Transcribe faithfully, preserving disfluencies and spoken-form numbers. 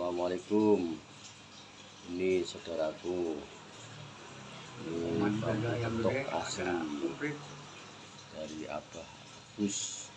Assalamualaikum. Ini saudaraku, ini bambu betok asli dari Abah Agus.